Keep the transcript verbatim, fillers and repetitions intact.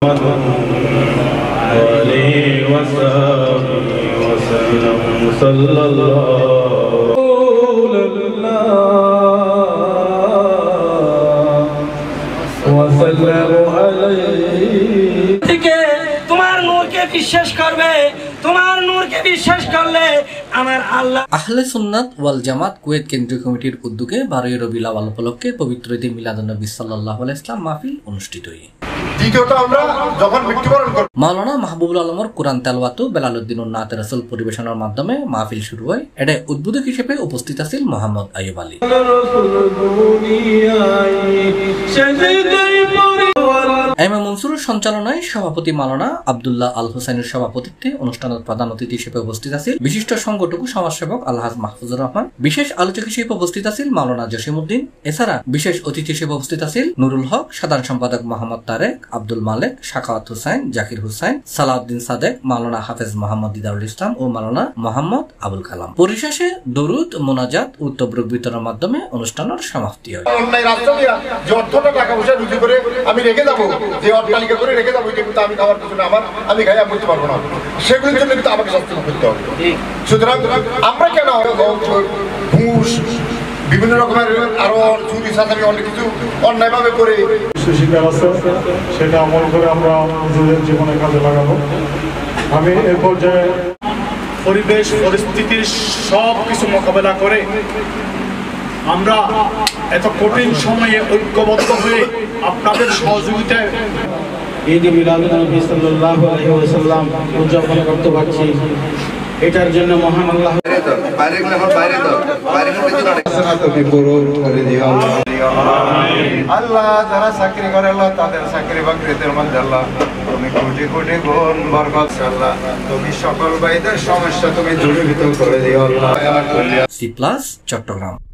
তোমার নূরকে বিশ্বাস করবে, তোমার নূরকে বিশ্বাস করলে আমার আল্লাহ। আহলে সুন্নাত ওয়াল জামাত কুয়েত কেন্দ্রীয় কমিটির উদ্যোগে বারোই রবিউল আউয়াল উপলক্ষে পবিত্র ঈদে মিলাদুন্নবী সাল্লাল্লাহু আলাইহি ওয়াসাল্লাম মাহফিল অনুষ্ঠিত হয়। মাওলানা মাহবুবুল আলমর কোরআন তেলাওয়াত ও বেলালউদ্দিন নাত রাসূল পরিবেশনার মাধ্যমে মাহফিল শুরু হয়। এতে উদ্বোধক হিসেবে উপস্থিত আছেন মোহাম্মদ আইয়ুব আলী। এম এ মনসুরের সঞ্চালনায় সভাপতি মাওলানা আব্দুল্লাহ আল হোসেনের সভাপতিত্বে অনুষ্ঠানের প্রধান অতিথি হিসেবে উপস্থিত আছেন বিশিষ্ট সংগঠক ও সমাজসেবক আলহাজ মাহফুজুর রহমান। বিশেষ আলোচক হিসেবে উপস্থিত আছেন মাওলানা জসিমউদ্দিন। এছাড়া বিশেষ অতিথি হিসেবে উপস্থিত আছেন নুরুল হক, সাধারণ সম্পাদক মোহাম্মদ তারেক, আব্দুল মালেক, শাখাওয়াত হুসাইন, জাকির হুসাইন, সালাউদ্দিন সাদেক, মাওলানা হাফেজ মোহাম্মদ দিদারুল ইসলাম ও মাওলানা মোহাম্মদ আবুল কালাম। পরিশেষে দরুদ, মোনাজাত ও তবরুক বিতরণের মাধ্যমে অনুষ্ঠানের সমাপ্তি হয়। আমি রেখে যাবো, যে অট্টালিকা করে রেখে যাবো, কিন্তু আমি খাওয়ার পিছনে আমার আমি খাইয়া করতে পারবো না, সেগুলির জন্য কিন্তু আমাকে শাস্তি করতে হবে। সুতরাং আমরা কেন ঘুষ, বিভিন্ন রকমের আরো চুরি চাঁদামি অনেক কিছু অন্যায়ভাবে করে শিকার আছে, সেটা আমল করে আমরা নিজেদের জীবনে কাজে লাগাবো। আমি এ পর্যায়ে পরিবেশ পরিস্থিতির সব কিছু মোকাবেলা করে আমরা এত কঠিন সময়ে ঐক্যবদ্ধ হয়ে আপনাদের সহযোগিতায় ঈদে মিলাদুন্নবী সাল্লাল্লাহু আলাইহি ওয়াসাল্লাম উদযাপন করতে পারছি। এটার জন্য মহান আল্লাহ আল্লাহ যারা চাকরি করে আল্লাহ তাদের চাকরি বাকরিদের মধ্যে আল্লাহ তুমি কোটি কোটি গুণ বরকত আল্লাহ, তুমি সকল ভাইদের সমস্যা তুমি দূরীভূত করে দিও আল্লাহ। C plus Chittagong.